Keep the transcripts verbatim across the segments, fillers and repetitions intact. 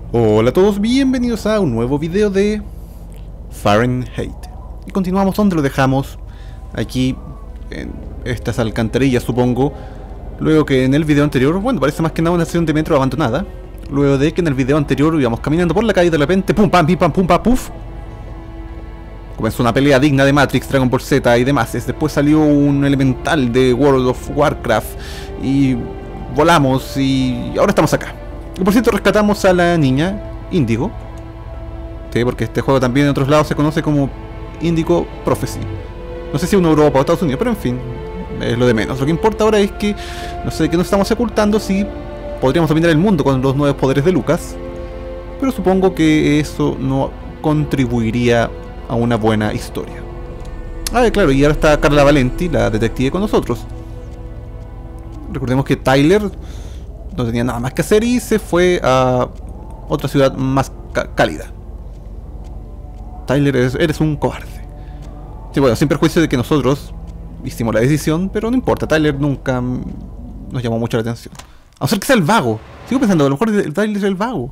Hola a todos, bienvenidos a un nuevo video de Fahrenheit. Y continuamos donde lo dejamos, aquí en estas alcantarillas supongo. Luego que en el video anterior, bueno, parece más que nada una estación de metro abandonada. Luego de que en el video anterior íbamos caminando por la calle y de repente pum pam pim pam pum pam puf. Comenzó una pelea digna de Matrix, Dragon Ball Z y demás. Después salió un elemental de World of Warcraft y volamos y ahora estamos acá. Y por cierto, rescatamos a la niña Índigo. Sí, porque este juego también en otros lados se conoce como Indigo Prophecy. No sé si en Europa o Estados Unidos, pero en fin, es lo de menos. Lo que importa ahora es que no sé de qué nos estamos ocultando, si podríamos dominar el mundo con los nuevos poderes de Lucas. Pero supongo que eso no contribuiría a una buena historia. Ah, claro, y ahora está Carla Valenti, la detective, con nosotros. Recordemos que Tyler no tenía nada más que hacer y se fue a otra ciudad más cálida. Tyler, eres, eres un cobarde. Sí, bueno, sin perjuicio de que nosotros hicimos la decisión, pero no importa, Tyler nunca nos llamó mucho la atención. A no ser que sea el vago. Sigo pensando, a lo mejor el Tyler es el vago.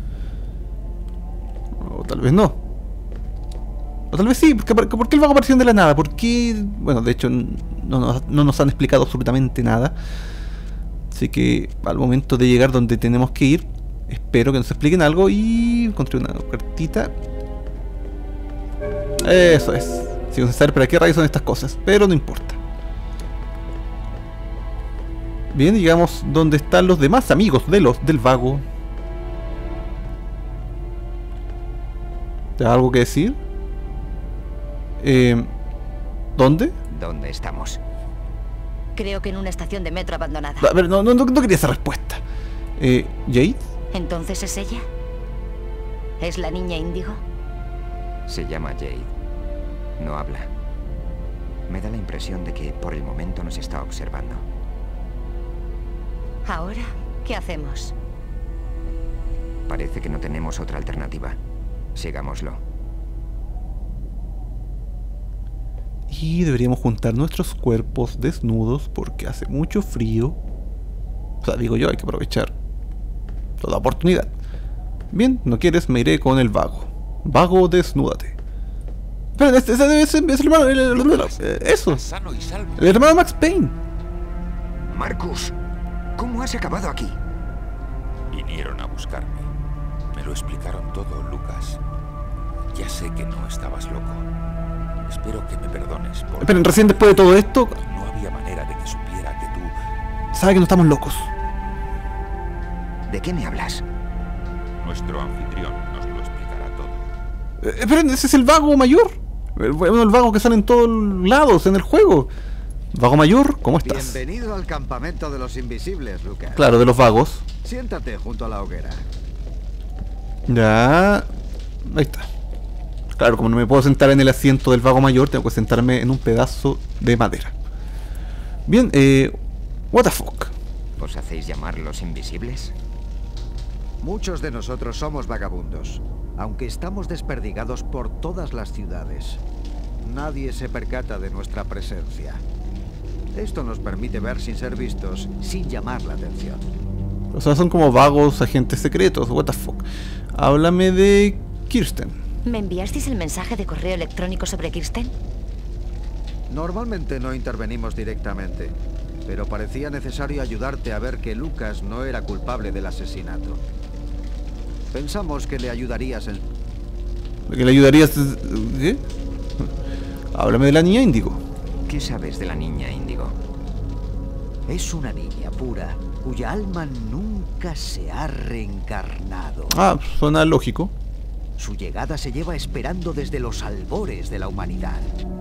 O tal vez no. O tal vez sí, porque ¿por qué el vago apareció de la nada? ¿Por qué? Bueno, de hecho no nos, no nos han explicado absolutamente nada. Así que al momento de llegar donde tenemos que ir, espero que nos expliquen algo y encontré una cartita. Eso es. Sigo sin saber para qué rayos son estas cosas, pero no importa. Bien, llegamos donde están los demás amigos de los del vago. ¿Te algo que decir? Eh, ¿Dónde? ¿Dónde estamos? Creo que en una estación de metro abandonada. A ver, no, no, no quería esa respuesta. Eh, ¿Jade? ¿Entonces es ella? ¿Es la niña Índigo? Se llama Jade. No habla. Me da la impresión de que por el momento nos está observando. ¿Ahora qué hacemos? Parece que no tenemos otra alternativa. Sigámoslo. Y deberíamos juntar nuestros cuerpos desnudos porque hace mucho frío. O sea, digo yo, hay que aprovechar toda oportunidad. Bien, no quieres, me iré con el vago. Vago, desnúdate. Espera, ese debe ser el hermano. El, el, el, el, eso. El hermano Max Payne. Marcus, ¿cómo has acabado aquí? Vinieron a buscarme. Me lo explicaron todo, Lucas. Ya sé que no estabas loco. Espero que me perdones por... Esperen, recién después de todo esto... No había manera de que supiera que tú... Sabe que no estamos locos. ¿De qué me hablas? Nuestro anfitrión nos lo explicará todo. Eh, esperen, ese es el vago mayor. El, bueno, el vago que sale en todos lados en el juego. Vago mayor, ¿cómo estás? Bienvenido al campamento de los invisibles, Lucas. Claro, de los vagos. Siéntate junto a la hoguera. Ya... Ahí está. Claro, como no me puedo sentar en el asiento del vago mayor, tengo que sentarme en un pedazo de madera. Bien, eh... what the fuck. ¿Os hacéis llamar los invisibles? Muchos de nosotros somos vagabundos, aunque estamos desperdigados por todas las ciudades. Nadie se percata de nuestra presencia. Esto nos permite ver sin ser vistos, sin llamar la atención. O sea, son como vagos agentes secretos, what the fuck. Háblame de Kirsten. ¿Me enviasteis el mensaje de correo electrónico sobre Kirsten? Normalmente no intervenimos directamente, pero parecía necesario ayudarte a ver que Lucas no era culpable del asesinato. Pensamos que le ayudarías en... ¿Que le ayudarías? ¿Qué? Háblame de la niña Índigo. ¿Qué sabes de la niña Índigo? Es una niña pura, cuya alma nunca se ha reencarnado. Ah, suena lógico. Su llegada se lleva esperando desde los albores de la humanidad.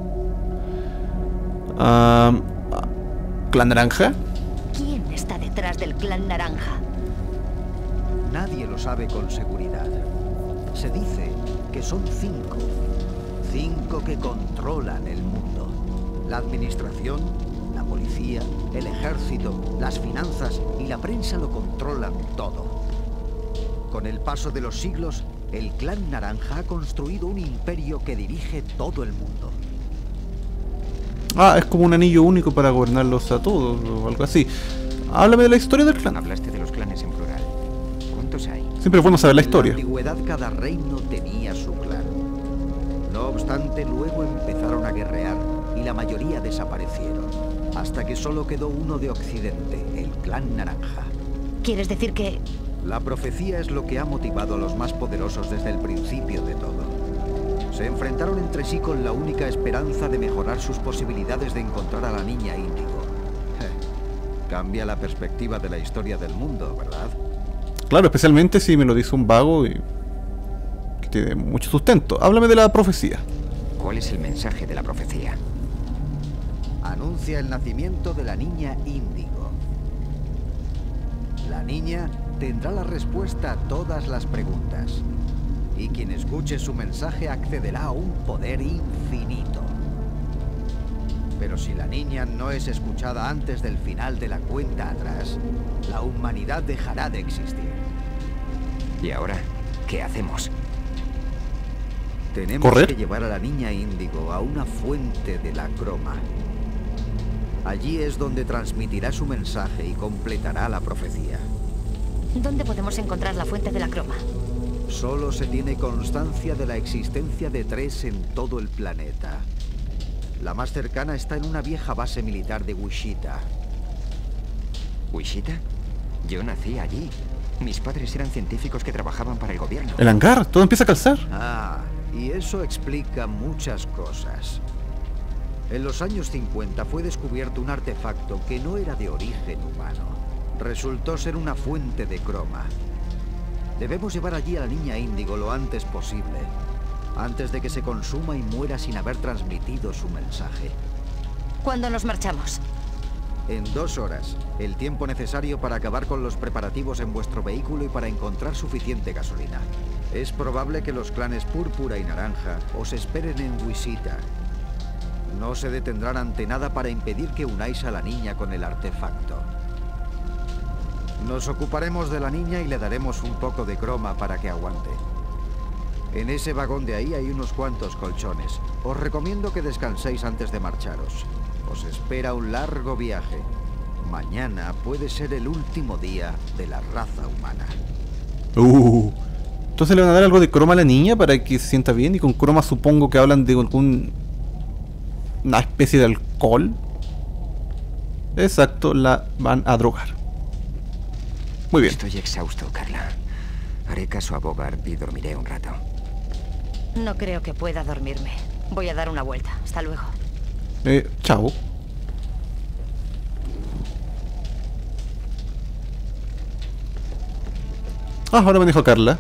Uh, ¿Clan Naranja? ¿Quién está detrás del Clan Naranja? Nadie lo sabe con seguridad. Se dice que son cinco. Cinco que controlan el mundo. La administración, la policía, el ejército, las finanzas y la prensa lo controlan todo. Con el paso de los siglos, el Clan Naranja ha construido un imperio que dirige todo el mundo. Ah, es como un anillo único para gobernarlos a todos o algo así. Háblame de la historia del clan. Hablaste de los clanes en plural. ¿Cuántos hay? Siempre es bueno saber la En historia. la antigüedad cada reino tenía su clan. No obstante, luego empezaron a guerrear y la mayoría desaparecieron, hasta que solo quedó uno de Occidente, el clan Naranja. ¿Quieres decir que...? La profecía es lo que ha motivado a los más poderosos desde el principio de todo. Se enfrentaron entre sí con la única esperanza de mejorar sus posibilidades de encontrar a la niña Índigo. Cambia la perspectiva de la historia del mundo, ¿verdad? Claro, especialmente si me lo dice un vago y que tiene mucho sustento. Háblame de la profecía. ¿Cuál es el mensaje de la profecía? Anuncia el nacimiento de la niña Índigo. La niña tendrá la respuesta a todas las preguntas. Y quien escuche su mensaje accederá a un poder infinito. Pero si la niña no es escuchada antes del final de la cuenta atrás, la humanidad dejará de existir. ¿Y ahora qué hacemos? Tenemos ¿Correr? que llevar a la niña Índigo a una fuente de la croma. Allí es donde transmitirá su mensaje y completará la profecía. ¿Dónde podemos encontrar la fuente de la croma? Solo se tiene constancia de la existencia de tres en todo el planeta. La más cercana está en una vieja base militar de Wichita. ¿Wichita? Yo nací allí. Mis padres eran científicos que trabajaban para el gobierno. El hangar, todo empieza a calzar. Ah, y eso explica muchas cosas. En los años cincuenta fue descubierto un artefacto que no era de origen humano. Resultó ser una fuente de croma. Debemos llevar allí a la niña Índigo lo antes posible, antes de que se consuma y muera sin haber transmitido su mensaje. ¿Cuándo nos marchamos? En dos horas, el tiempo necesario para acabar con los preparativos en vuestro vehículo y para encontrar suficiente gasolina. Es probable que los clanes Púrpura y Naranja os esperen en Wichita. No se detendrán ante nada para impedir que unáis a la niña con el artefacto. Nos ocuparemos de la niña y le daremos un poco de croma para que aguante. En ese vagón de ahí hay unos cuantos colchones. Os recomiendo que descanséis antes de marcharos. Os espera un largo viaje. Mañana puede ser el último día de la raza humana. Uh, entonces le van a dar algo de croma a la niña para que se sienta bien. Y con croma supongo que hablan de algún... una especie de alcohol. Exacto, la van a drogar. Muy bien. Estoy exhausto, Carla. Haré caso a Bogart y dormiré un rato. No creo que pueda dormirme. Voy a dar una vuelta. Hasta luego. Eh, chao. Ah, ahora manejo a Carla.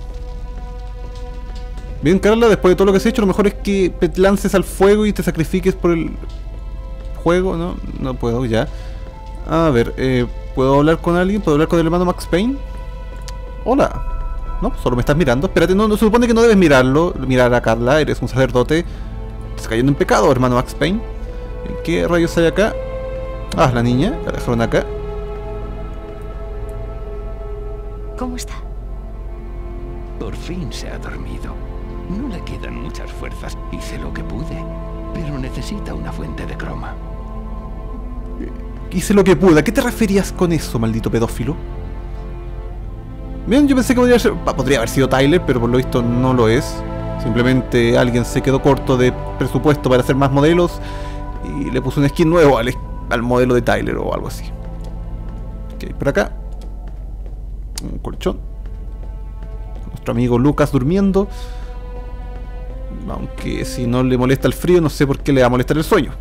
Bien, Carla, después de todo lo que has hecho, lo mejor es que te lances al fuego y te sacrifiques por el juego, ¿no? No puedo, ya. A ver, eh, ¿puedo hablar con alguien? ¿Puedo hablar con el hermano Max Payne? Hola. No, solo me estás mirando. Espérate, no, no se supone que no debes mirarlo. Mirar a Carla, eres un sacerdote. Estás cayendo en pecado, hermano Max Payne. ¿Qué rayos hay acá? Ah, la niña, la dejaron acá. ¿Cómo está? Por fin se ha dormido. No le quedan muchas fuerzas. Hice lo que pude, pero necesita una fuente de croma. Hice lo que pude. ¿A qué te referías con eso, maldito pedófilo? Bien, yo pensé que podría, ser, podría haber sido Tyler, pero por lo visto no lo es. Simplemente alguien se quedó corto de presupuesto para hacer más modelos y le puso un skin nuevo al, al modelo de Tyler o algo así. Ok, por acá un colchón. Nuestro amigo Lucas durmiendo. Aunque si no le molesta el frío, no sé por qué le va a molestar el sueño.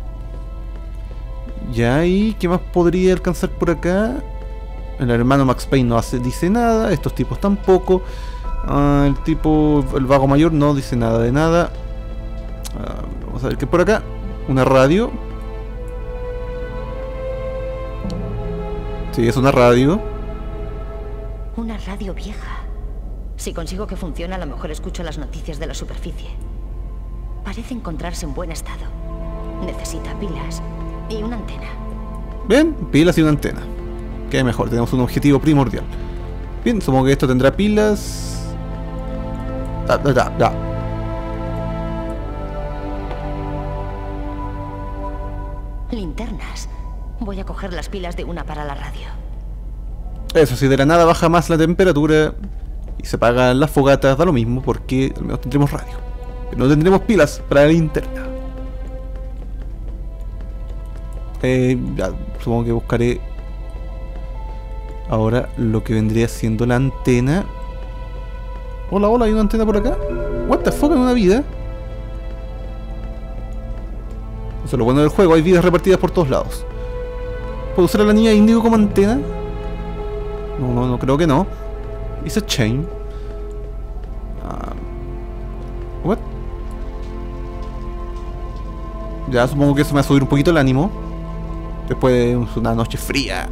Ya, ¿y qué más podría alcanzar por acá? El hermano Max Payne no hace, dice nada. Estos tipos tampoco. Uh, el tipo, el vago mayor no dice nada de nada. Uh, vamos a ver qué por acá. Una radio. Sí, es una radio. Una radio vieja. Si consigo que funcione, a lo mejor escucho las noticias de la superficie. Parece encontrarse en buen estado. Necesita pilas y una antena. Bien, pilas y una antena. Qué mejor, tenemos un objetivo primordial. Bien, supongo que esto tendrá pilas. Da, da, da, da. Linternas. Voy a coger las pilas de una para la radio. Eso sí, de la nada baja más la temperatura y se apagan las fogatas, da lo mismo porque al menos tendremos radio. Pero no tendremos pilas para la linterna. Eh, ya, supongo que buscaré ahora lo que vendría siendo la antena. Hola, hola, hay una antena por acá. What the fuck, en una vida. Eso es lo bueno del juego, hay vidas repartidas por todos lados. ¿Puedo usar a la niña índigo como antena? No, no, no creo que no. It's a chain. Um, what? Ya, supongo que eso me va a subir un poquito el ánimo. Después de una noche fría.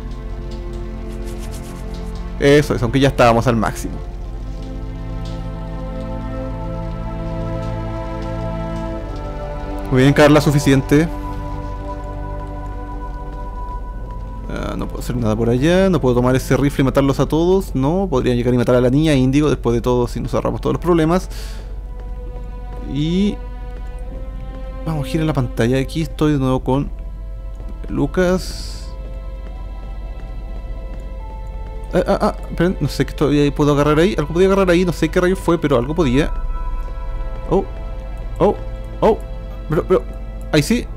Eso es, aunque ya estábamos al máximo. Muy bien, Carla, suficiente. Uh, no puedo hacer nada por allá. No puedo tomar ese rifle y matarlos a todos. No, podría llegar y matar a la niña índigo después de todo si nos ahorramos todos los problemas. Y... vamos a girar la pantalla. Aquí estoy de nuevo con Lucas. Ah, ah, ah, esperen, no sé qué todavía puedo agarrar ahí. Algo podía agarrar ahí, no sé qué rayo fue, pero algo podía. Oh, oh, oh. Pero, pero, ahí sí.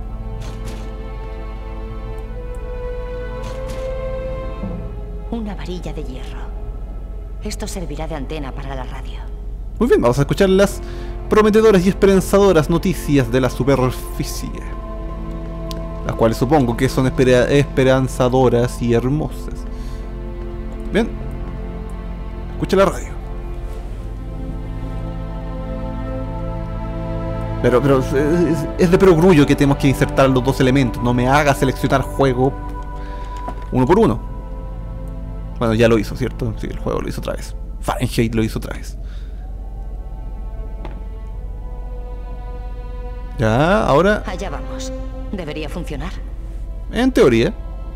Una varilla de hierro. Esto servirá de antena para la radio. Muy bien, vamos a escuchar las prometedoras y esperanzadoras noticias de la superficie. Las cuales supongo que son espera esperanzadoras y hermosas. Bien. Escucha la radio. Pero, pero es, es de perogrullo que tenemos que insertar los dos elementos. No me haga seleccionar juego uno por uno. Bueno, ya lo hizo, ¿cierto? Sí, el juego lo hizo otra vez. Fahrenheit lo hizo otra vez. Ya, ahora... allá vamos. Debería funcionar. En teoría.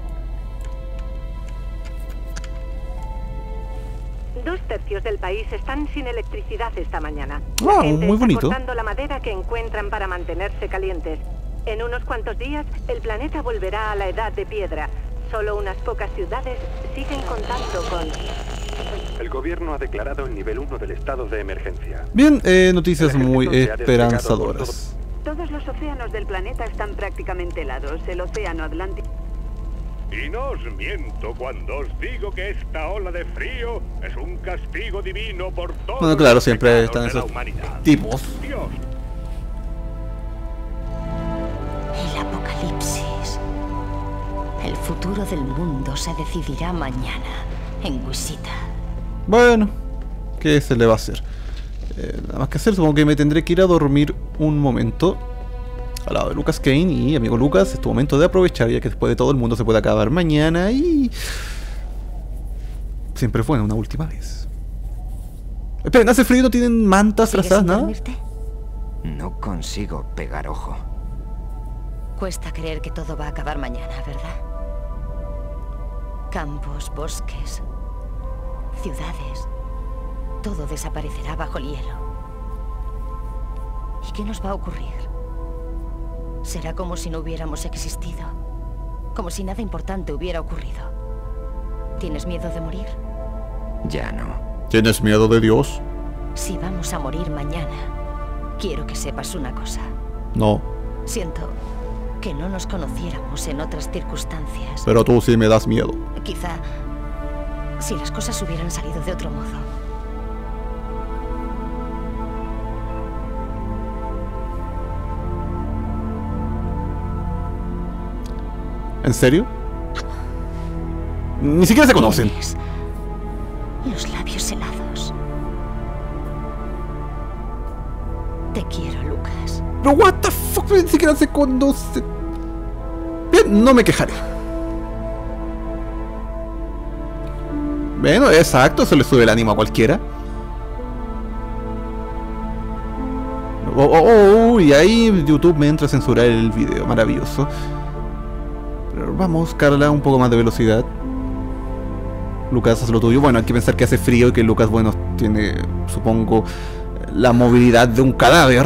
Dos tercios del país están sin electricidad esta mañana. Ah, La gente muy está bonito. cortando la madera que encuentran para mantenerse calientes. En unos cuantos días, el planeta volverá a la edad de piedra. Solo unas pocas ciudades siguen contando con... El gobierno ha declarado el nivel uno del estado de emergencia. Bien, eh, noticias El ejército muy se ha desplegado esperanzadoras. Todos los océanos del planeta están prácticamente helados. El océano Atlántico... Y no os miento cuando os digo que esta ola de frío es un castigo divino por todos Bueno, claro, los siempre pecados están de la esos humanidad. tipos. Dios. El apocalipsis. El futuro del mundo se decidirá mañana en Wichita. Bueno, ¿qué se le va a hacer? Eh, nada más que hacer, supongo que me tendré que ir a dormir un momento al lado de Lucas Kane. Y amigo Lucas, es tu momento de aprovechar, ya que después de todo el mundo se puede acabar mañana y... siempre fue una última vez. Esperen, ¿hace frío? ¿No tienen mantas ¿Sigues trazadas? sin Nada. dormirte? No consigo pegar ojo. Cuesta creer que todo va a acabar mañana, ¿verdad? Campos, bosques, ciudades. Todo desaparecerá bajo el hielo. ¿Y qué nos va a ocurrir? Será como si no hubiéramos existido. Como si nada importante hubiera ocurrido. ¿Tienes miedo de morir? Ya no. ¿Tienes miedo de Dios? Si vamos a morir mañana, quiero que sepas una cosa. No, Siento que no nos conociéramos en otras circunstancias. pero tú sí me das miedo. Quizá si las cosas hubieran salido de otro modo. ¿En serio? Ni siquiera se conocen. Tienes los labios helados. Te quiero, Lucas. Pero what the fuck, ni siquiera se conocen. Bien, no me quejaré. Bueno, exacto, eso le sube el ánimo a cualquiera. Oh, oh, oh, y ahí YouTube me entra a censurar el video, maravilloso. Pero vamos a buscarla un poco más de velocidad. Lucas, haz lo tuyo. Bueno, hay que pensar que hace frío y que Lucas, bueno, tiene, supongo, la movilidad de un cadáver.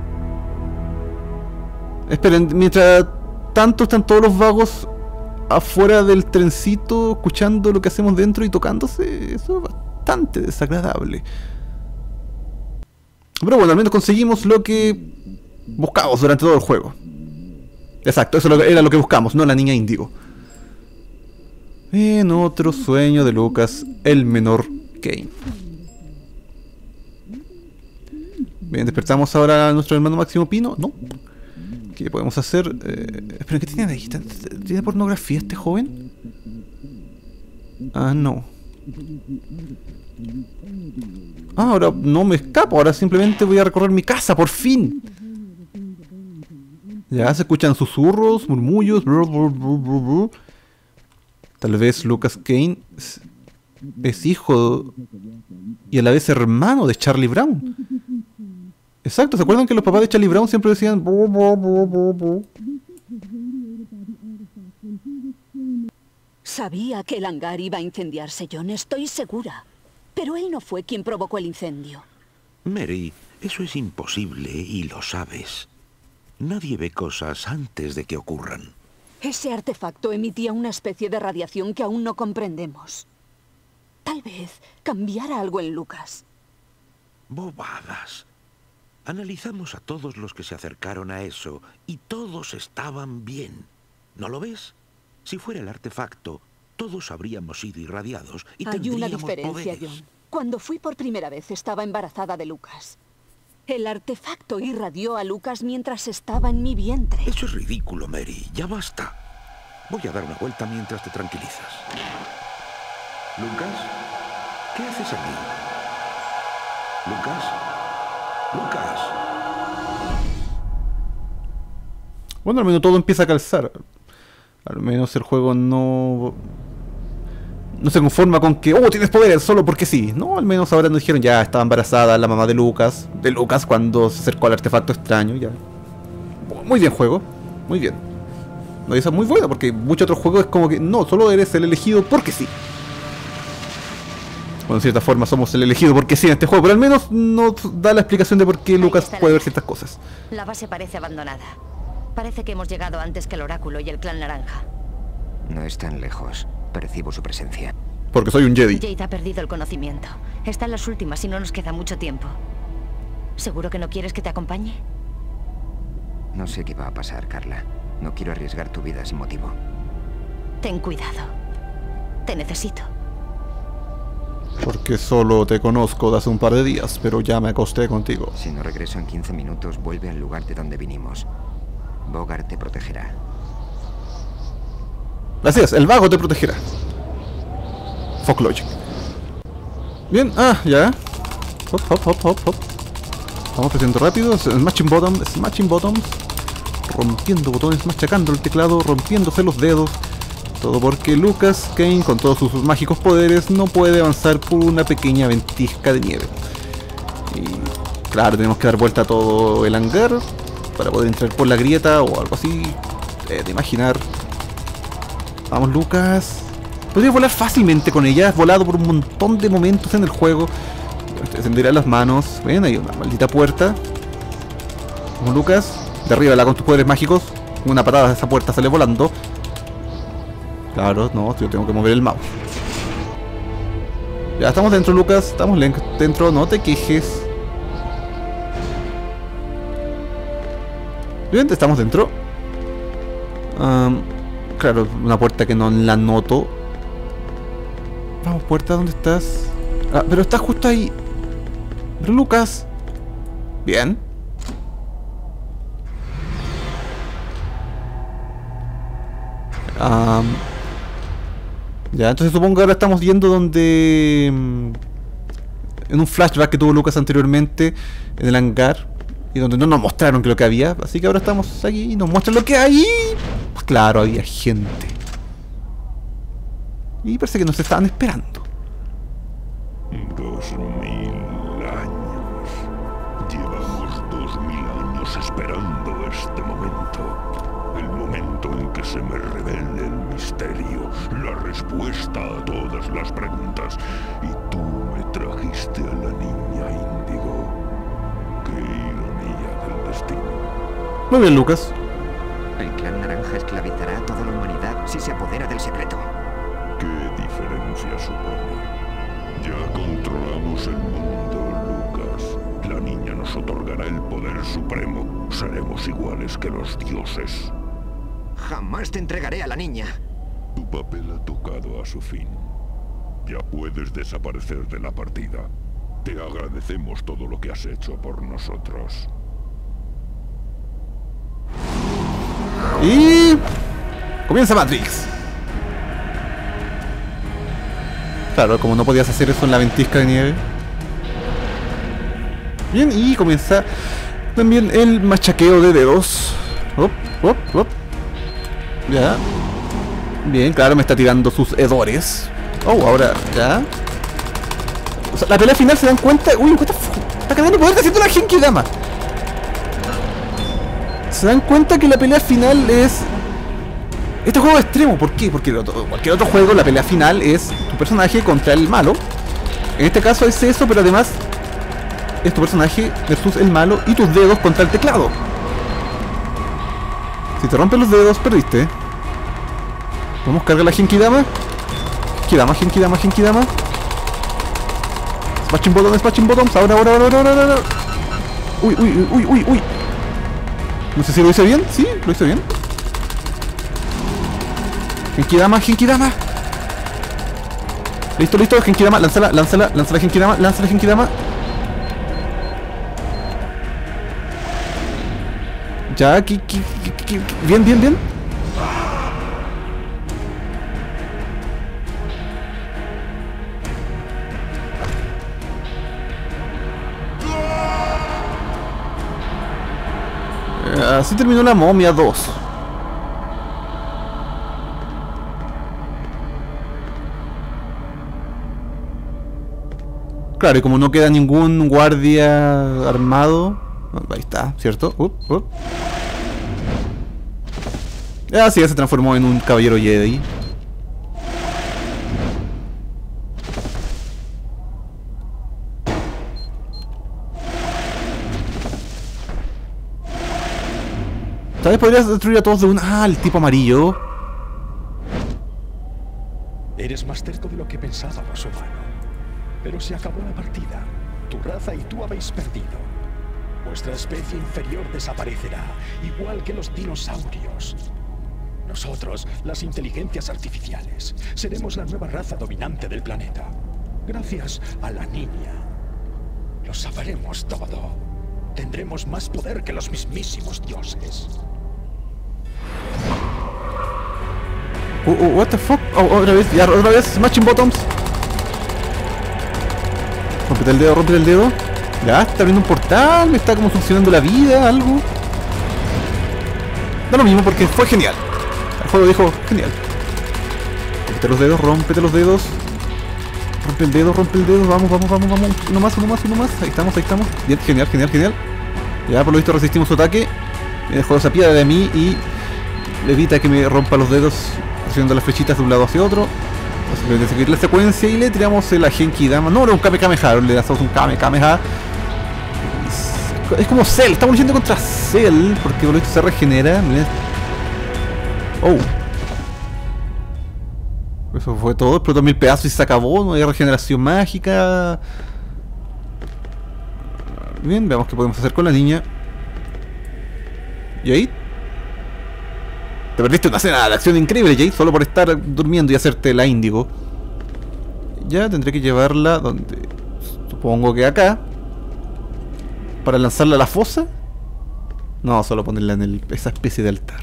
Esperen, mientras tanto están todos los vagos afuera del trencito escuchando lo que hacemos dentro y tocándose. Eso bastante desagradable. Pero bueno, al menos conseguimos lo que buscamos durante todo el juego. Exacto, eso era lo que buscamos, no la niña índigo. En otro sueño de Lucas, el menor Kane. Bien, despertamos ahora a nuestro hermano Máximo Pino, ¿no? ¿Qué podemos hacer? Eh, Espera, ¿qué tiene ahí? ¿Tiene pornografía este joven? Ah, no. Ah, ahora no me escapo, ahora simplemente voy a recorrer mi casa, por fin. Ya se escuchan susurros, murmullos. Brr, brr, brr, brr, brr. Tal vez Lucas Kane es, es hijo y a la vez hermano de Charlie Brown. Exacto, ¿se acuerdan que los papás de Charlie Brown siempre decían brr, brr, brr, brr, brr? Sabía que el hangar iba a incendiarse, John, estoy segura. Pero él no fue quien provocó el incendio. Mary, eso es imposible y lo sabes. Nadie ve cosas antes de que ocurran. Ese artefacto emitía una especie de radiación que aún no comprendemos. Tal vez cambiara algo en Lucas. Bobadas. Analizamos a todos los que se acercaron a eso y todos estaban bien. ¿No lo ves? Si fuera el artefacto, todos habríamos sido irradiados y Hay tendríamos una diferencia, poderes. John. Cuando fui por primera vez estaba embarazada de Lucas. El artefacto irradió a Lucas mientras estaba en mi vientre. Eso es ridículo, Mary. Ya basta. Voy a dar una vuelta mientras te tranquilizas. ¿Lucas? ¿Qué haces aquí? ¿Lucas? ¡Lucas! Bueno, al menos todo empieza a calzar. Al menos el juego no... No se conforma con que, oh, tienes poderes solo porque sí. No, al menos ahora nos dijeron, ya estaba embarazada la mamá de Lucas. De Lucas cuando se acercó al artefacto extraño, ya. Muy bien juego, muy bien. No, eso es muy bueno porque muchos otros juegos es como que, no, solo eres el elegido porque sí. Bueno, en cierta forma somos el elegido porque sí en este juego, pero al menos nos da la explicación de por qué Lucas puede ver ciertas cosas. La base parece abandonada. Parece que hemos llegado antes que el Oráculo y el Clan Naranja. No están lejos. Percibo su presencia. Porque soy un Jedi. Jade ha perdido el conocimiento. Está en las últimas y no nos queda mucho tiempo. ¿Seguro que no quieres que te acompañe? No sé qué va a pasar, Carla. No quiero arriesgar tu vida sin motivo. Ten cuidado. Te necesito. Porque solo te conozco de hace un par de días, pero ya me acosté contigo. Si no regreso en quince minutos, vuelve al lugar de donde vinimos. Bogart te protegerá. Así es, el vago te protegerá. Fuck logic. Bien, ah, ya. Hop, hop, hop, hop, hop. Vamos creciendo rápido. Smashing bottom, smashing bottoms. Rompiendo botones, machacando el teclado, rompiéndose los dedos. Todo porque Lucas Kane, con todos sus mágicos poderes, no puede avanzar por una pequeña ventisca de nieve. Y claro, tenemos que dar vuelta a todo el hangar para poder entrar por la grieta o algo así. Eh, de imaginar. Vamos, Lucas. Podría volar fácilmente con ella. Has volado por un montón de momentos en el juego. Te extenderás las manos. Ven, hay una maldita puerta. Vamos, Lucas. Derríbala con tus poderes mágicos. Una patada de esa puerta sale volando. Claro, no, yo tengo que mover el mouse. Ya estamos dentro, Lucas. Estamos dentro, no te quejes. Bien, estamos dentro. Um, claro, una puerta que no la noto. Vamos, puerta, ¿dónde estás? Ah, pero estás justo ahí. Pero Lucas. Bien. Um, ya, entonces supongo que ahora estamos yendo donde... En un flashback que tuvo Lucas anteriormente en el hangar. Y donde no nos mostraron que lo que había. Así que ahora estamos aquí y nos muestran lo que hay. Pues claro, había gente. Y parece que nos estaban esperando. Dos mil años. Llevamos dos mil años esperando este momento. El momento en que se me revele el misterio, la respuesta a todas las preguntas. Y tú me trajiste a la niña índigo. Qué ironía del destino. Muy bien, Lucas. El Clan Naranja esclavizará a toda la humanidad si se apodera del secreto. ¿Qué diferencia supone? Ya controlamos el mundo, Lucas. La niña nos otorgará el poder supremo. Seremos iguales que los dioses. Jamás te entregaré a la niña. Tu papel ha tocado a su fin. Ya puedes desaparecer de la partida. Te agradecemos todo lo que has hecho por nosotros. Y... comienza Matrix. Claro, como no podías hacer eso en la ventisca de nieve. Bien, y comienza también el machaqueo de dedos. Op, op, op. Ya. Bien, claro, me está tirando sus hedores. Oh, ahora, ya. O sea, la pelea final, ¿se dan cuenta? Uy, ¿cuánta está cambiando poder haciendo la Genkidama? Se dan cuenta que la pelea final es... Este juego es extremo, ¿por qué? Porque en cualquier otro juego la pelea final es tu personaje contra el malo. En este caso es eso, pero además es tu personaje versus el malo y tus dedos contra el teclado. Si te rompen los dedos, perdiste. Vamos a cargar la Genkidama. Genkidama, Genkidama, Genkidama. Smashing Bottoms, Smashing Bottoms. Ahora, ahora, ahora, ahora, ahora. Uy, uy, uy, uy, uy. No sé si lo hice bien. Sí, lo hice bien. Genkidama, Genkidama. Listo, listo, Genkidama, lánzala, lánzala, lánzala Genkidama, lánzala Genkidama. Ya, aquí, aquí, aquí, aquí. Bien, bien, bien. Así terminó la momia dos. Claro, y como no queda ningún guardia armado, ahí está, ¿cierto? Uh, uh. Ah, sí, ya se transformó en un caballero Jedi. Tal vez podrías destruir a todos de una... Ah, el tipo amarillo. Eres más terco de lo que pensábamos, humano. Pero se acabó la partida. Tu raza y tú habéis perdido. Vuestra especie inferior desaparecerá, igual que los dinosaurios. Nosotros, las inteligencias artificiales, seremos la nueva raza dominante del planeta. Gracias a la niña. Lo sabremos todo. Tendremos más poder que los mismísimos dioses. Uh, uh, what the fuck? Oh, otra vez, ya, otra vez, Smashing Bottoms. Rompete el dedo, rompete el dedo. Ya, está abriendo un portal, me está como funcionando la vida, algo. Da lo mismo porque fue genial. El juego dijo, genial. Rompete los dedos, rompete los dedos. Rompe el dedo, rompe el dedo, vamos, vamos, vamos, vamos. Uno más, uno más, uno más. Ahí estamos, ahí estamos. Bien, genial, genial, genial. Ya, por lo visto resistimos su ataque. El juego se apiada de mí y evita que me rompa los dedos haciendo las flechitas de un lado hacia otro. Simplemente seguir la secuencia y le tiramos la Genkidama. No, no, un Kame Kameha, le lanzamos un Kame Kameha. Es, es como Cell, estamos luchando contra Cell porque por lo visto se regenera. Oh. Eso fue todo, explotó mil pedazos y se acabó, no hay regeneración mágica. Bien, veamos qué podemos hacer con la niña. Jade, te perdiste una escena de acción increíble, Jade, solo por estar durmiendo y hacerte la índigo. Ya tendré que llevarla donde... Supongo que acá. Para lanzarla a la fosa. No, solo ponerla en el, esa especie de altar.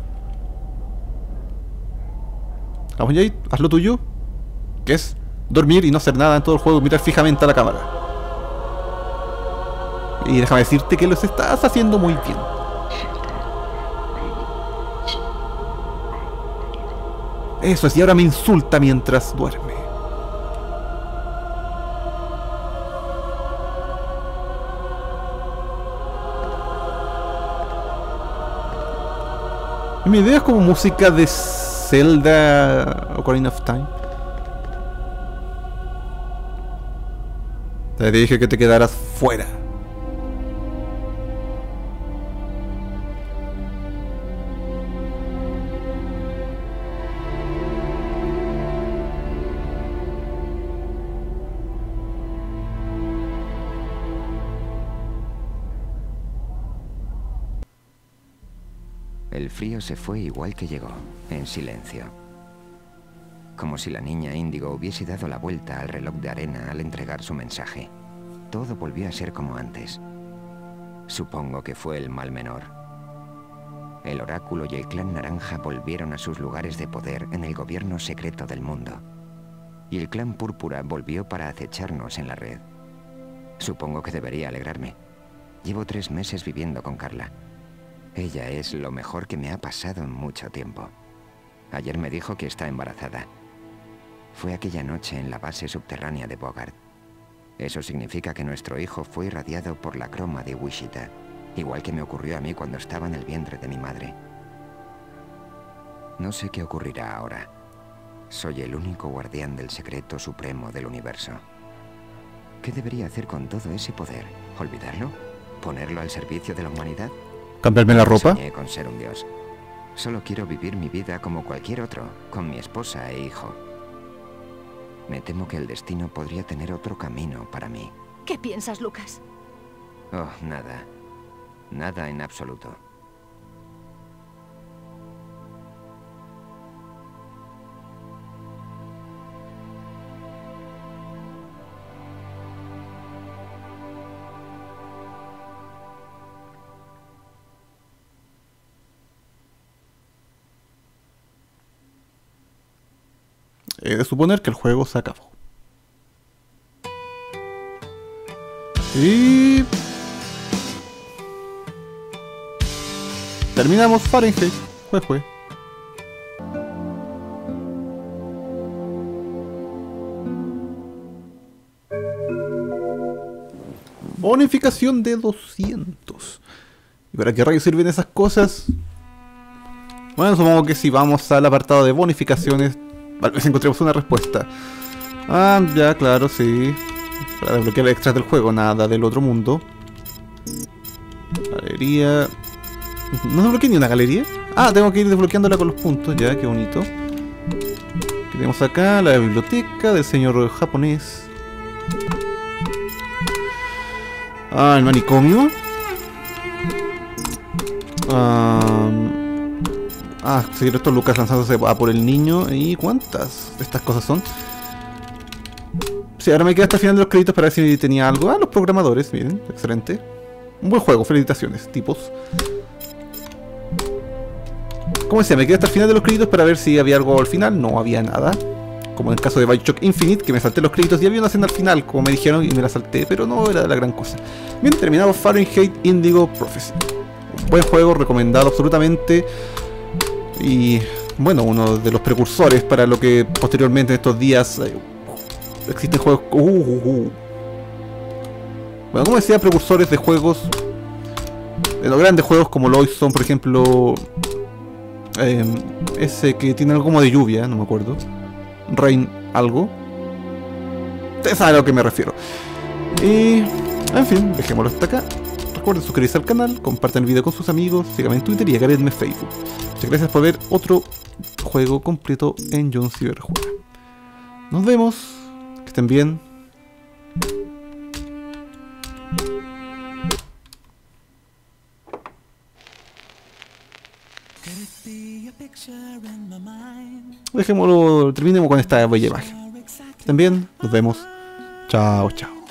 Vamos, Jade, haz lo tuyo. Que es dormir y no hacer nada en todo el juego, mirar fijamente a la cámara. Y déjame decirte que los estás haciendo muy bien. Eso es, y ahora me insulta mientras duerme. Mi idea es como música de Zelda Ocarina of Time. Te dije que te quedaras fuera. El frío se fue igual que llegó, en silencio. Como si la niña Índigo hubiese dado la vuelta al reloj de arena al entregar su mensaje. Todo volvió a ser como antes. Supongo que fue el mal menor. El oráculo y el clan naranja volvieron a sus lugares de poder en el gobierno secreto del mundo. Y el clan púrpura volvió para acecharnos en la red. Supongo que debería alegrarme. Llevo tres meses viviendo con Carla. Ella es lo mejor que me ha pasado en mucho tiempo. Ayer me dijo que está embarazada. Fue aquella noche en la base subterránea de Bogart. Eso significa que nuestro hijo fue irradiado por la croma de Wichita, igual que me ocurrió a mí cuando estaba en el vientre de mi madre. No sé qué ocurrirá ahora. Soy el único guardián del secreto supremo del universo. ¿Qué debería hacer con todo ese poder? ¿Olvidarlo? ¿Ponerlo al servicio de la humanidad? ¿Cambiarme la ropa? Soñé con ser un dios. Solo quiero vivir mi vida como cualquier otro, con mi esposa e hijo. Me temo que el destino podría tener otro camino para mí. ¿Qué piensas, Lucas? Oh, nada. Nada en absoluto. He de suponer que el juego se acabó. Y... terminamos Fahrenheit. Jue, jue. Bonificación de doscientos. ¿Y para qué rayos sirven esas cosas? Bueno, supongo que si vamos al apartado de bonificaciones, tal vez encontremos una respuesta. Ah, ya, claro, sí. Para desbloquear extras del juego, nada del otro mundo. Galería... ¿no desbloqueé ni una galería? Ah, tengo que ir desbloqueándola con los puntos, ya, qué bonito. ¿Qué tenemos acá? La biblioteca del señor japonés. Ah, el manicomio. Ah... Ah, seguir estos Lucas lanzándose a por el niño. ¿Y cuántas de estas cosas son? Sí, ahora me queda hasta el final de los créditos para ver si tenía algo. Ah, los programadores, miren, excelente. Un buen juego, felicitaciones, tipos. Como decía, me quedé hasta el final de los créditos para ver si había algo al final. No había nada. Como en el caso de Bioshock Infinite, que me salté los créditos y había una escena al final, como me dijeron, y me la salté, pero no era la gran cosa. Bien, terminado Fahrenheit Indigo Prophecy. Un buen juego, recomendado absolutamente. Y bueno, uno de los precursores para lo que posteriormente en estos días eh, existen juegos... Uh, uh, uh. Bueno, como decía, precursores de juegos, de los grandes juegos como lo hoy son, por ejemplo, eh, ese que tiene algo como de lluvia, no me acuerdo, Rain algo. Ustedes saben a lo que me refiero. Y en fin, dejémoslo hasta acá. Recuerden suscribirse al canal, compartan el video con sus amigos, síganme en Twitter y agréguenme en Facebook. Muchas gracias por ver otro juego completo en John Silver Juega. Nos vemos, que estén bien. Dejémoslo, terminemos con esta bella imagen. Que estén bien, nos vemos. Chao, chao.